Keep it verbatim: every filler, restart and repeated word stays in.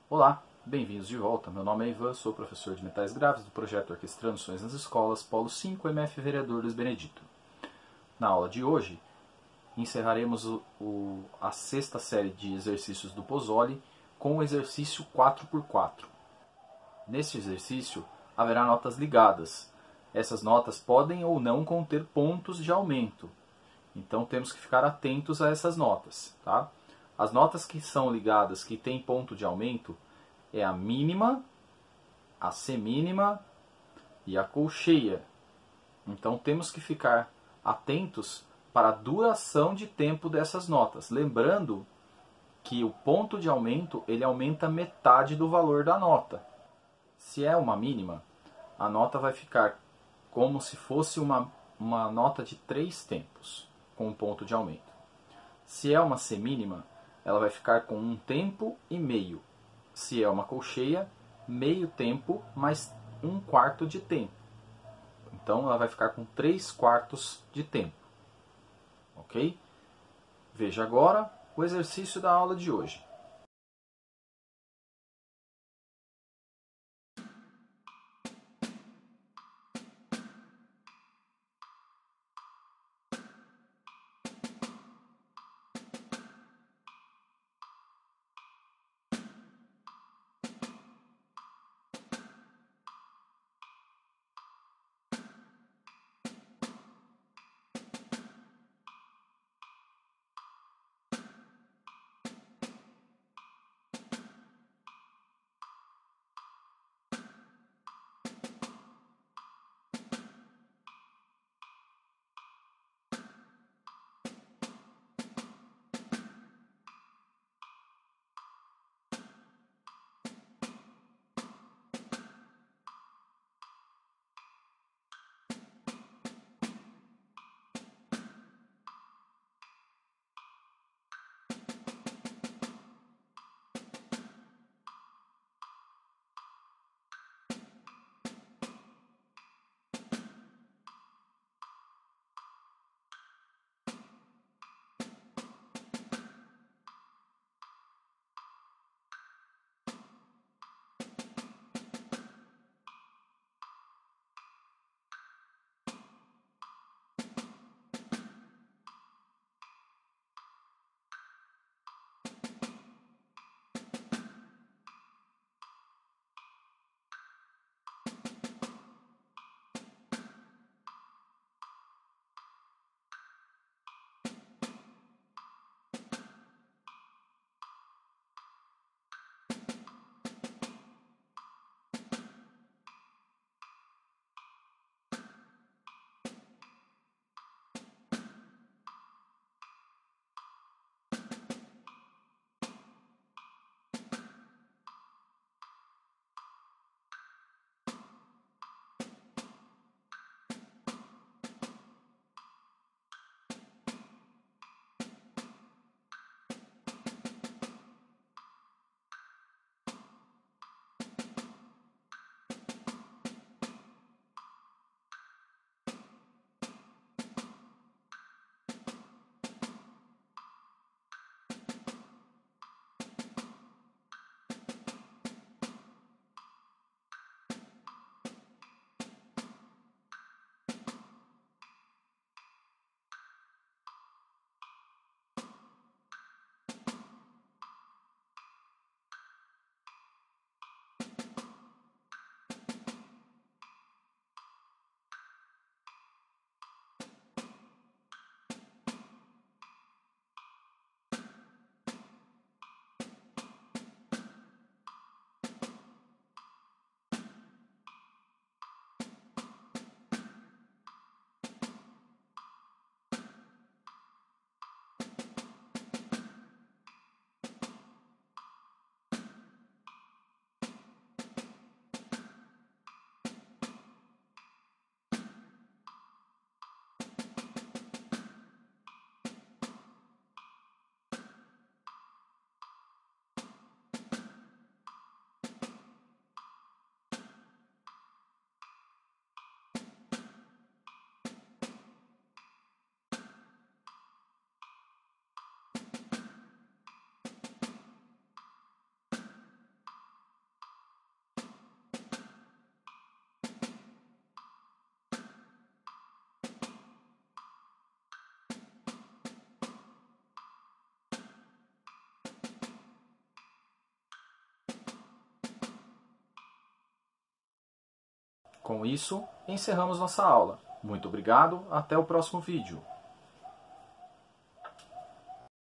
Olá, bem-vindos de volta. Meu nome é Ivan, sou professor de metais graves do projeto Orquestrando Sonhos nas Escolas, Polo cinco, M F Vereador Luiz Benedito. Na aula de hoje, encerraremos o, o, a sexta série de exercícios do Pozzoli com o exercício quatro por quatro. Neste exercício, haverá notas ligadas. Essas notas podem ou não conter pontos de aumento. Então temos que ficar atentos a essas notas, tá? As notas que são ligadas, que têm ponto de aumento, é a mínima, a semínima e a colcheia. Então temos que ficar atentos para a duração de tempo dessas notas. Lembrando que o ponto de aumento ele aumenta metade do valor da nota. Se é uma mínima, a nota vai ficar como se fosse uma, uma nota de três tempos, com um ponto de aumento. Se é uma semínima, ela vai ficar com um tempo e meio. Se é uma colcheia, meio tempo mais um quarto de tempo. Então ela vai ficar com três quartos de tempo. Ok? Veja agora o exercício da aula de hoje. Com isso, encerramos nossa aula. Muito obrigado, até o próximo vídeo.